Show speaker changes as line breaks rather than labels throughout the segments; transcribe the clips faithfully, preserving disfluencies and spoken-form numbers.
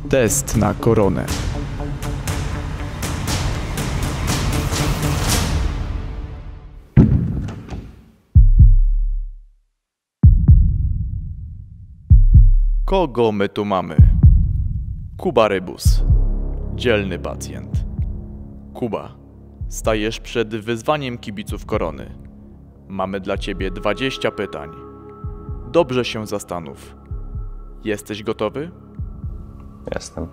Test na koronę. Kogo my tu mamy? Kuba Rybus, dzielny pacjent. Kuba, stajesz przed wyzwaniem kibiców korony. Mamy dla ciebie dwadzieścia pytań. Dobrze się zastanów. Jesteś gotowy?
Jestem.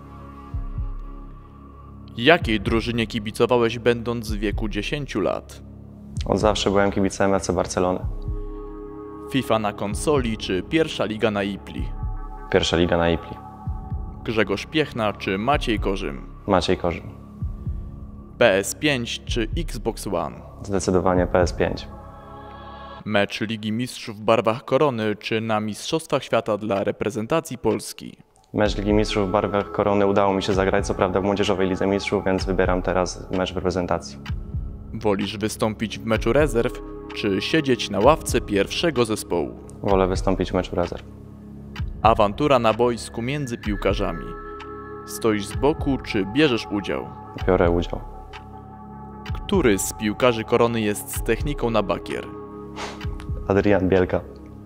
Jakiej drużynie kibicowałeś będąc w wieku dziesięciu lat?
Od zawsze byłem kibicem F C Barcelony.
FIFA na konsoli czy pierwsza liga na Ipli?
Pierwsza liga na Ipli.
Grzegorz Piechna czy Maciej Korzym?
Maciej Korzym.
P S pięć czy Xbox One?
Zdecydowanie P S pięć.
Mecz Ligi Mistrzów w barwach korony czy na Mistrzostwach Świata dla reprezentacji Polski?
Mecz Ligi Mistrzów w barwach korony udało mi się zagrać, co prawda w Młodzieżowej Lidze Mistrzów, więc wybieram teraz mecz w reprezentacji.
Wolisz wystąpić w meczu rezerw czy siedzieć na ławce pierwszego zespołu?
Wolę wystąpić w meczu rezerw.
Awantura na boisku między piłkarzami. Stoisz z boku czy bierzesz udział?
Biorę udział.
Który z piłkarzy korony jest z techniką na bakier?
Adrian Bielka.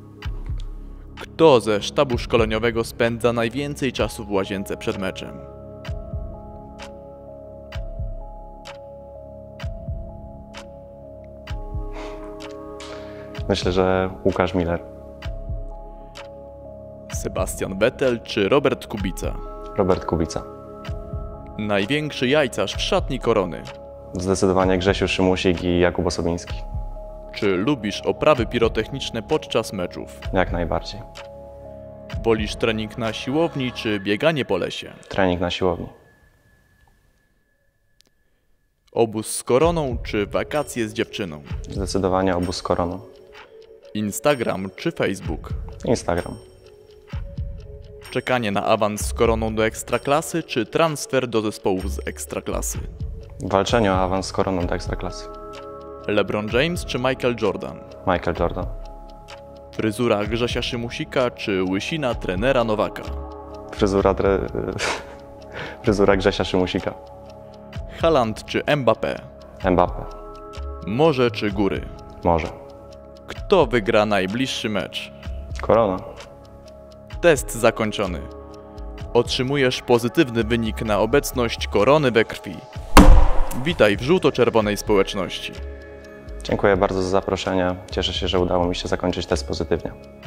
Kto ze sztabu szkoleniowego spędza najwięcej czasu w łazience przed meczem?
Myślę, że Łukasz Miller.
Sebastian Vettel czy Robert Kubica?
Robert Kubica.
Największy jajcarz w szatni korony?
Zdecydowanie Grzesiu Szymusik i Jakub Osobiński.
Czy lubisz oprawy pirotechniczne podczas meczów?
Jak najbardziej.
Wolisz trening na siłowni czy bieganie po lesie?
Trening na siłowni.
Obóz z koroną czy wakacje z dziewczyną?
Zdecydowanie obóz z koroną.
Instagram czy Facebook?
Instagram.
Czekanie na awans z koroną do ekstraklasy czy transfer do zespołu z ekstraklasy?
Walczenie o awans z koroną do ekstraklasy.
LeBron James czy Michael Jordan?
Michael Jordan.
Fryzura Grzesia Szymusika czy łysina trenera Nowaka?
Fryzura, tre... Fryzura Grzesia Szymusika.
Haaland czy Mbappé?
Mbappé.
Morze czy góry?
Może.
Kto wygra najbliższy mecz?
Korona.
Test zakończony. Otrzymujesz pozytywny wynik na obecność korony we krwi. Witaj w żółto-czerwonej społeczności.
Dziękuję bardzo za zaproszenie. Cieszę się, że udało mi się zakończyć test pozytywnie.